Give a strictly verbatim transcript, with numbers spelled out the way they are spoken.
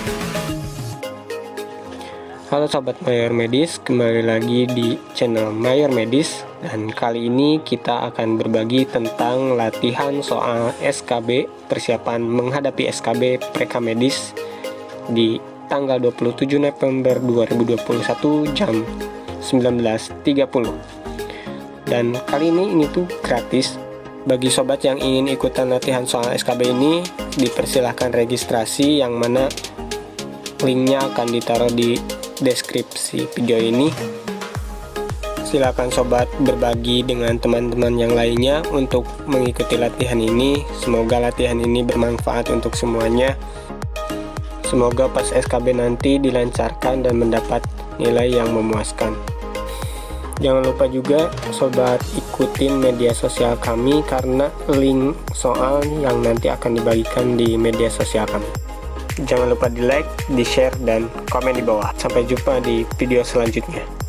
Halo Sobat Mayor Medis, kembali lagi di channel Mayor Medis. Dan kali ini kita akan berbagi tentang latihan soal S K B, persiapan menghadapi S K B Preka Medis di tanggal dua puluh tujuh November dua ribu dua puluh satu jam sembilan belas tiga puluh. Dan kali ini ini tuh gratis. Bagi sobat yang ingin ikutan latihan soal S K B ini, dipersilahkan registrasi, yang mana linknya akan ditaruh di deskripsi video ini. Silakan sobat berbagi dengan teman-teman yang lainnya untuk mengikuti latihan ini. Semoga latihan ini bermanfaat untuk semuanya. Semoga pas S K B nanti dilancarkan dan mendapat nilai yang memuaskan. Jangan lupa juga sobat ikutin media sosial kami, karena link soal yang nanti akan dibagikan di media sosial kami. Jangan lupa di like, di share, dan komen di bawah. Sampai jumpa di video selanjutnya.